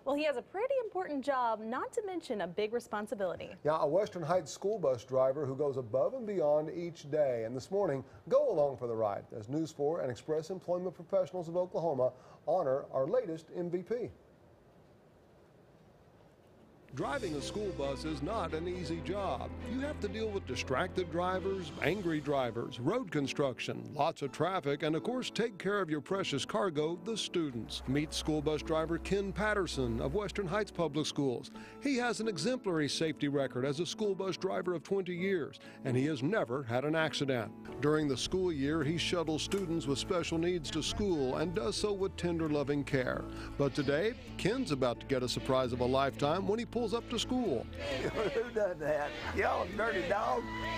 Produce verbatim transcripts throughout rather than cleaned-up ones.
Well, he has a pretty important job, not to mention a big responsibility. Yeah, a Western Heights school bus driver who goes above and beyond each day. And this morning, go along for the ride as News four and Express Employment Professionals of Oklahoma honor our latest M V P. Driving a school bus is not an easy job. You have to deal with distracted drivers, angry drivers, road construction, lots of traffic, and of course take care of your precious cargo, the students. Meet school bus driver Ken Patterson of Western Heights Public Schools. He has an exemplary safety record as a school bus driver of twenty years, and he has never had an accident. During the school year, he shuttles students with special needs to school and does so with tender, loving care. But today, Ken's about to get a surprise of a lifetime when he pulls up to school. Who does that? Y'all dirty dog.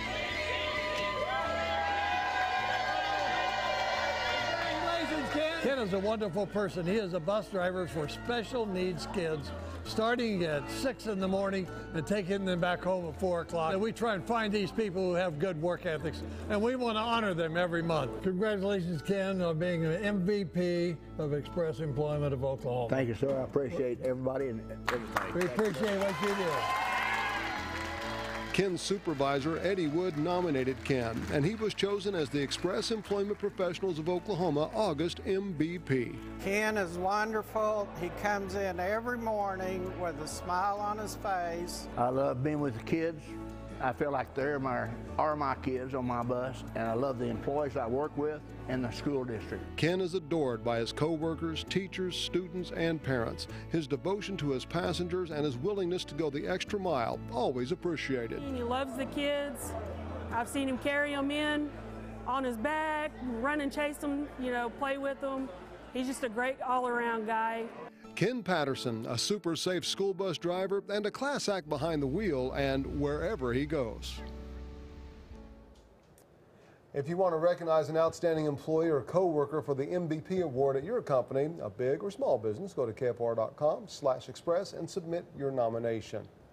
Congratulations, Ken. Ken is a wonderful person. He is a bus driver for special needs kids, starting at six in the morning and taking them back home at four o'clock. And we try and find these people who have good work ethics, and we want to honor them every month. Congratulations, Ken, on being an M V P of Express Employment of Oklahoma. Thank you, sir. I appreciate everybody and everything. We appreciate what you do. Ken's supervisor, Eddie Wood, nominated Ken, and he was chosen as the Express Employment Professionals of Oklahoma August M V P. Ken is wonderful. He comes in every morning with a smile on his face. I love being with the kids. I feel like they're my, are my kids on my bus, and I love the employees I work with and the school district. Ken is adored by his co-workers, teachers, students, and parents. His devotion to his passengers and his willingness to go the extra mile, always appreciated. He loves the kids. I've seen him carry them in on his back, run and chase them, you know, play with them. He's just a great all-around guy. Ken Patterson, a super safe school bus driver and a class act behind the wheel and wherever he goes. If you want to recognize an outstanding employee or co-worker for the M V P award at your company, a big or small business, go to K F R dot com slash express and submit your nomination.